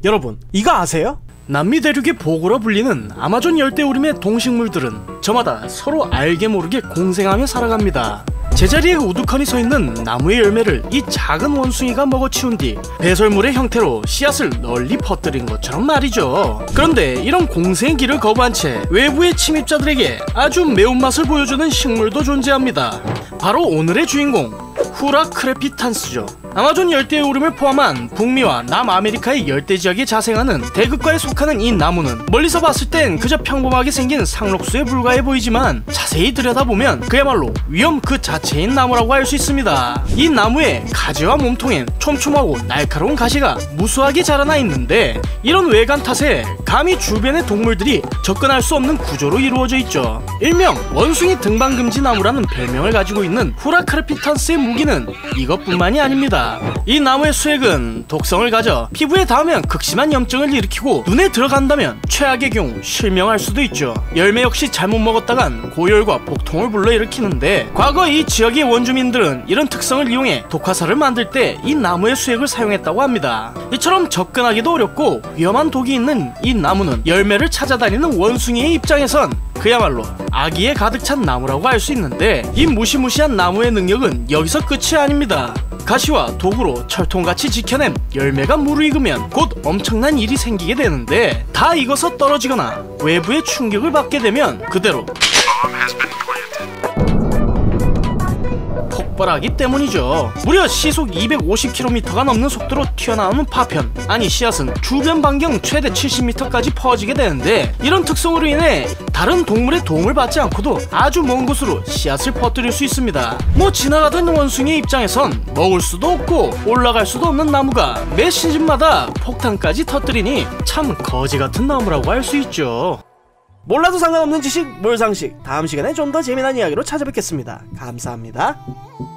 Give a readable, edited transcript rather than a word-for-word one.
여러분, 이거 아세요? 남미 대륙의 보고라 불리는 아마존 열대우림의 동식물들은 저마다 서로 알게 모르게 공생하며 살아갑니다. 제자리에 우두커니 서있는 나무의 열매를 이 작은 원숭이가 먹어치운 뒤 배설물의 형태로 씨앗을 널리 퍼뜨린 것처럼 말이죠. 그런데 이런 공생의 길을 거부한 채 외부의 침입자들에게 아주 매운맛을 보여주는 식물도 존재합니다. 바로 오늘의 주인공, 후라크레피탄스죠. 아마존 열대우림을 포함한 북미와 남아메리카의 열대지역에 자생하는 대극과에 속하는 이 나무는 멀리서 봤을 땐 그저 평범하게 생긴 상록수에 불과해 보이지만 자세히 들여다보면 그야말로 위험 그 자체인 나무라고 할 수 있습니다. 이 나무의 가지와 몸통엔 촘촘하고 날카로운 가시가 무수하게 자라나 있는데 이런 외관 탓에 감히 주변의 동물들이 접근할 수 없는 구조로 이루어져 있죠. 일명 원숭이 등반금지 나무라는 별명을 가지고 있는 후라크레피탄스의 무기는 이것뿐만이 아닙니다. 이 나무의 수액은 독성을 가져 피부에 닿으면 극심한 염증을 일으키고 눈에 들어간다면 최악의 경우 실명할 수도 있죠. 열매 역시 잘못 먹었다간 고열과 복통을 불러일으키는데 과거 이 지역의 원주민들은 이런 특성을 이용해 독화살을 만들 때 이 나무의 수액을 사용했다고 합니다. 이처럼 접근하기도 어렵고 위험한 독이 있는 이 나무는 열매를 찾아다니는 원숭이의 입장에선 그야말로 악의에 가득 찬 나무라고 할 수 있는데 이 무시무시한 나무의 능력은 여기서 끝이 아닙니다. 가시와 도구로 철통같이 지켜낸 열매가 무르익으면 곧 엄청난 일이 생기게 되는데 다 익어서 떨어지거나 외부의 충격을 받게 되면 그대로 폭발하기 때문이죠. 무려 시속 250km가 넘는 속도로 튀어나오는 파편, 아니 씨앗은 주변 반경 최대 70m까지 퍼지게 되는데 이런 특성으로 인해 다른 동물의 도움을 받지 않고도 아주 먼 곳으로 씨앗을 퍼뜨릴 수 있습니다. 뭐 지나가던 원숭이의 입장에선 먹을 수도 없고 올라갈 수도 없는 나무가 매 시즌마다 폭탄까지 터뜨리니 참 거지 같은 나무라고 할 수 있죠. 몰라도 상관없는 지식 몰상식, 다음 시간에 좀 더 재미난 이야기로 찾아뵙겠습니다. 감사합니다.